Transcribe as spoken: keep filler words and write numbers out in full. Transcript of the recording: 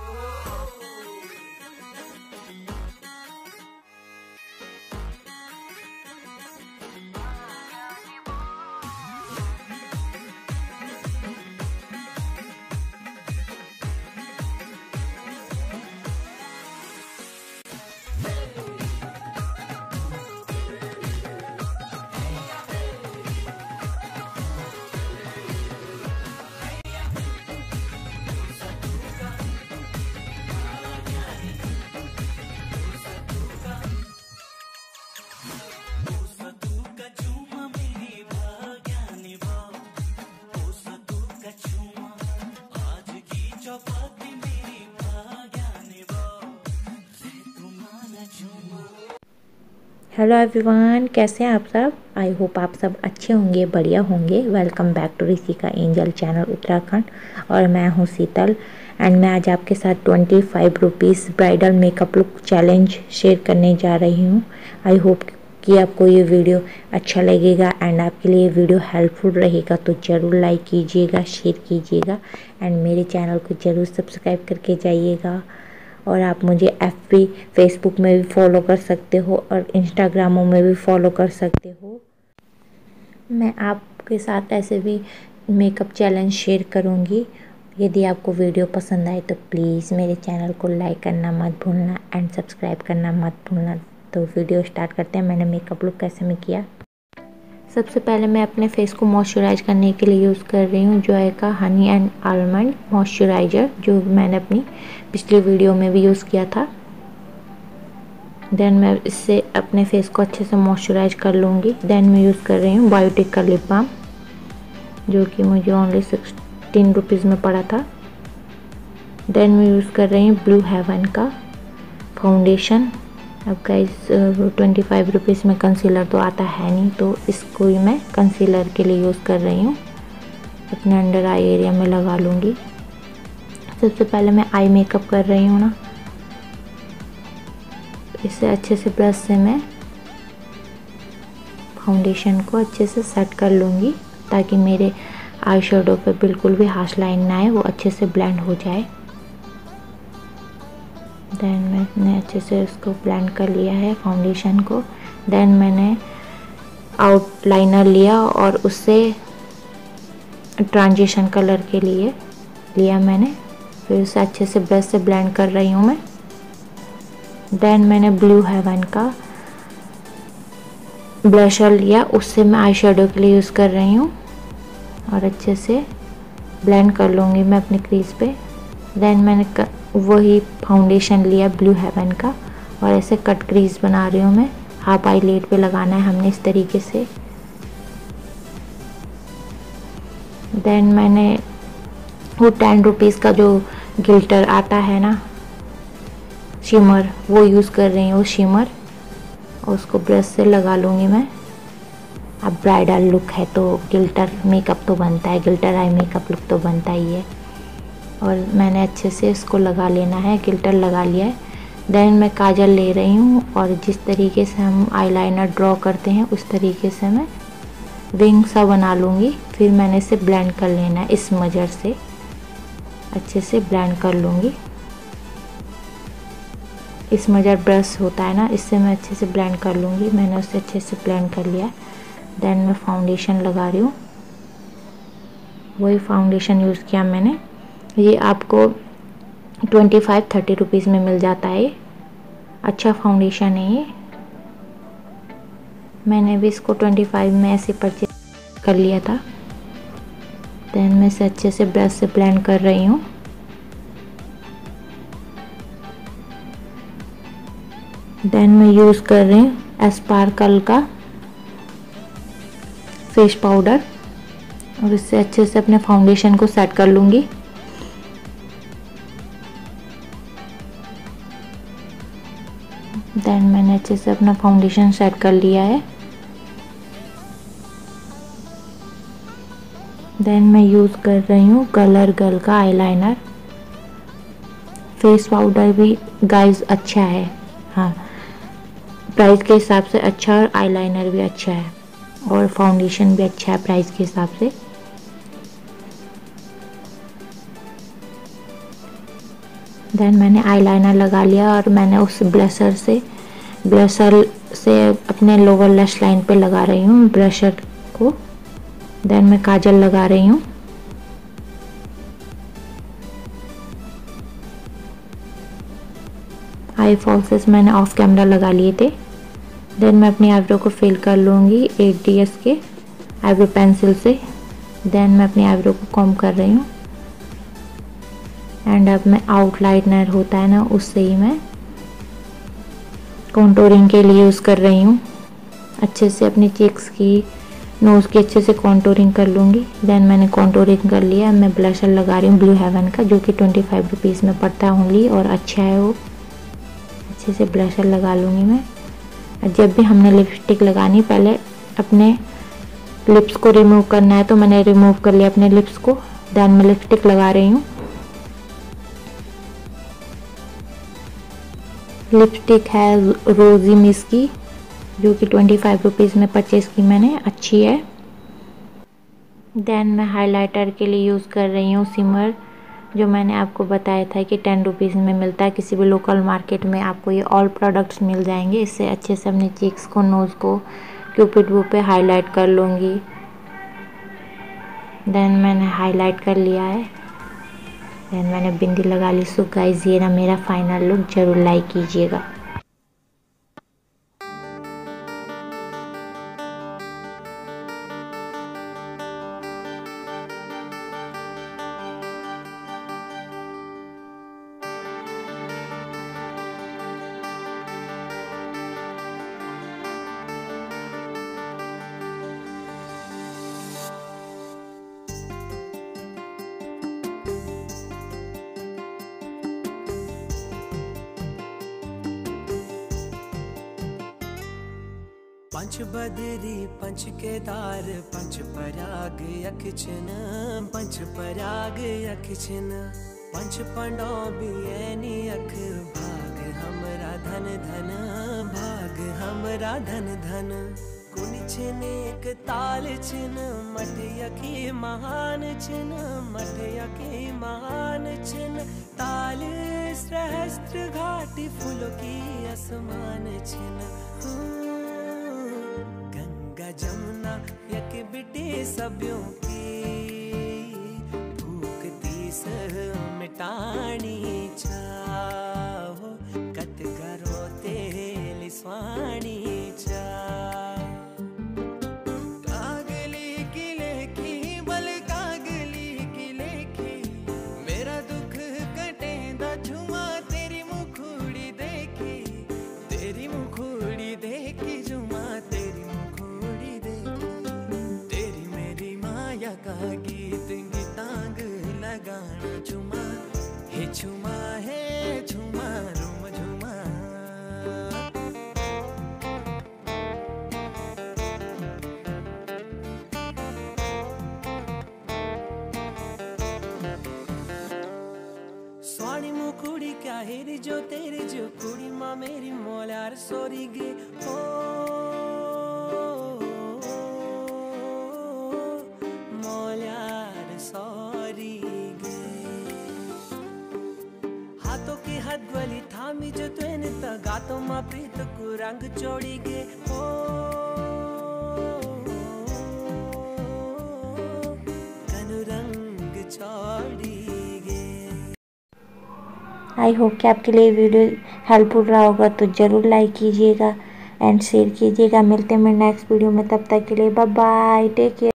Hello everyone, कैसे हैं आप सब। आई होप आप सब अच्छे होंगे, बढ़िया होंगे। Welcome back to Rishika angel channel Uttarakhand. और मैं हूं शीतल एंड मैं आज आपके साथ twenty five rupees bridal makeup look challenge share करने जा रही हूं। आई होप कि आपको ये वीडियो अच्छा लगेगा एंड आपके लिए वीडियो हेल्पफुल रहेगा, तो ज़रूर लाइक कीजिएगा, शेयर कीजिएगा एंड मेरे चैनल को ज़रूर सब्सक्राइब करके जाइएगा। और आप मुझे एफ बी फेसबुक में भी फॉलो कर सकते हो और इंस्टाग्रामों में भी फॉलो कर सकते हो। मैं आपके साथ ऐसे भी मेकअप चैलेंज शेयर करूँगी। यदि आपको वीडियो पसंद आए तो प्लीज़ मेरे चैनल को लाइक करना मत भूलना एंड सब्सक्राइब करना मत भूलना। तो वीडियो स्टार्ट करते हैं। मैंने मेकअप लुक कैसे में किया। सबसे पहले मैं अपने फेस को मॉइस्चराइज करने के लिए यूज़ कर रही हूँ जॉय का हनी एंड आलमंड मॉइस्चराइज़र, जो मैंने अपनी पिछली वीडियो में भी यूज़ किया था। देन मैं इससे अपने फेस को अच्छे से मॉइस्चराइज कर लूँगी। देन मैं यूज़ कर रही हूँ बायोटिक का लिप बाम, जो कि मुझे ओनली सिक्सटीन रुपीज़ में पड़ा था। देन मैं यूज़ कर रही हूँ ब्लू हेवन का फाउंडेशन। अब गाइस ट्वेंटी फाइव रुपीज़ में कंसीलर तो आता है नहीं, तो इसको ही मैं कंसीलर के लिए यूज़ कर रही हूँ। अपने अंडर आई एरिया में लगा लूँगी। सबसे पहले मैं आई मेकअप कर रही हूँ ना, इसे अच्छे से ब्रश से मैं फाउंडेशन को अच्छे से सेट कर लूँगी, ताकि मेरे आई शेडो पे बिल्कुल भी हार्श लाइन ना आए, वो अच्छे से ब्लेंड हो जाए। देन मैंने अच्छे से उसको ब्लेंड कर लिया है फाउंडेशन को। देन मैंने आउटलाइनर लिया और उससे ट्रांजिशन कलर के लिए लिया मैंने, फिर उसे अच्छे से ब्रश से ब्लेंड कर रही हूँ मैं। देन मैंने ब्लू हेवन का ब्लशर लिया, उससे मैं आई शेडो के लिए यूज़ कर रही हूँ और अच्छे से ब्लेंड कर लूँगी मैं अपनी क्रीज पे। देन मैंने क... वही फाउंडेशन लिया ब्लू हेवन का और ऐसे कट क्रीज बना रही हूँ मैं। हाफ आई लिड पे लगाना है हमने इस तरीके से। देन मैंने वो टेन रुपीज़ का जो गिल्टर आता है ना, शिमर, वो यूज़ कर रही हूँ शिमर, और उसको ब्रश से लगा लूँगी मैं। अब ब्राइडल लुक है तो गिल्टर मेकअप तो बनता है, गिल्टर आई मेकअप लुक तो बनता ही है। और मैंने अच्छे से इसको लगा लेना है, गिल्टर लगा लिया है। देन मैं काजल ले रही हूँ और जिस तरीके से हम आईलाइनर ड्रॉ करते हैं उस तरीके से मैं विंग सा बना लूँगी। फिर मैंने इसे ब्लेंड कर लेना है, इस मजर से अच्छे से ब्लेंड कर लूँगी। इस मजर ब्रश होता है ना, इससे मैं अच्छे से ब्लेंड कर लूँगी। मैंने उसे अच्छे से ब्लेंड कर लिया। देन मैं फाउंडेशन लगा रही हूँ, वही फाउंडेशन यूज़ किया मैंने। ये आपको ट्वेंटी फाइव थर्टी रुपीज़ में मिल जाता है, अच्छा फाउंडेशन है ये। मैंने भी इसको ट्वेंटी फाइव में ऐसे परचेज कर लिया था। देन मैं इसे अच्छे से ब्रश से ब्लेंड कर रही हूँ। देन मैं यूज़ कर रही हूँ स्पार्कल का फेस पाउडर और इससे अच्छे से अपने फाउंडेशन को सेट कर लूँगी। देन मैंने अच्छे से अपना फाउंडेशन सेट कर लिया है। देन मैं यूज़ कर रही हूँ कलर गर्ल का आईलाइनर। फेस पाउडर भी गाइस अच्छा है, हाँ प्राइस के हिसाब से अच्छा, और आईलाइनर भी अच्छा है और फाउंडेशन भी अच्छा है प्राइस के हिसाब से। देन मैंने आईलाइनर लगा लिया और मैंने उस ब्लशर से ब्लशर से अपने लोअर लैश लाइन पे लगा रही हूँ ब्लशर को। देन मैं काजल लगा रही हूँ। आई फॉल्सेस मैंने ऑफ कैमरा लगा लिए थे। देन मैं अपनी आईब्रो को फिल कर लूँगी एट डी एस के आईब्रो पेंसिल से। देन मैं अपनी आईब्रो को कॉम्ब कर रही हूँ एंड अब मैं आउटलाइनर होता है ना उससे ही मैं कॉन्टोरिंग के लिए यूज़ कर रही हूँ। अच्छे से अपनी चीक्स की नोज़ की अच्छे से कॉन्टोरिंग कर लूँगी। देन मैंने कॉन्टोरिंग कर लिया। मैं ब्लशर लगा रही हूँ ब्लू हेवन का जो कि ट्वेंटी फाइव रुपीज़ में पड़ता है ओनली और अच्छा है वो। अच्छे से ब्लशर लगा लूँगी मैं। जब भी हमने लिपस्टिक लगानी पहले अपने लिप्स को रिमूव करना है तो मैंने रिमूव कर लिया अपने लिप्स को। देन मैं लिपस्टिक लगा रही हूँ। लिपस्टिक है रोजी मिस की जो कि ट्वेंटी फाइव रुपीज़ में परचेज़ की मैंने, अच्छी है। देन मैं हाइलाइटर के लिए यूज़ कर रही हूँ सिमर जो मैंने आपको बताया था कि टेन रुपीज़ में मिलता है। किसी भी लोकल मार्केट में आपको ये ऑल प्रोडक्ट्स मिल जाएंगे। इससे अच्छे से अपने चीक्स को नोज़ को क्यूपिड बो पे हाईलाइट कर लूँगी। देन मैंने हाईलाइट कर लिया है। देन मैंने बिंदी लगा ली। सो गाइस ये ना मेरा फाइनल लुक, ज़रूर लाइक कीजिएगा। पंच बदरी पंच केदार पंच पराग यक्षिन पंच पराग यक्षिन पंच पंडोबियनी अख भाग हमरा धन धन भाग हमरा धन धन कुन छिन एक ताल छिन मठ यकी महान छिन मठ यकी महान छिन ताल सहस्त्र घाटी फूलों की आसमान छिन जमुना यक बिटे सब्यों की भूख तीस मिटानी चाहो कत करो तेल स्वाणी चा कागली की लेखी बल कागली की लेखी मेरा दुख कटे दा झुमा तेरी मुखड़ी देखी तेरी मुखड़ी देखी झुमा का गीत गीतांग लगाना झुमा हे झुमा है झुमा रुम झुमा स्वाणी मुकुड़ी क्या हेरी जो तेरी जो कुड़ी माँ मेरी मोलार सोरी गे ओ हाथों की हद वाली थामी जो तुने गातों माँ प्रीत को रंग चोड़ी गे ओ कनु रंग चोड़ी गे। आई होप कि आपके लिए वीडियो हेल्पफुल रहा होगा तो ज़रूर लाइक कीजिएगा एंड शेयर कीजिएगा। मिलते हैं मैं नेक्स्ट वीडियो में, तब तक के लिए बाय बाय, टेक केयर।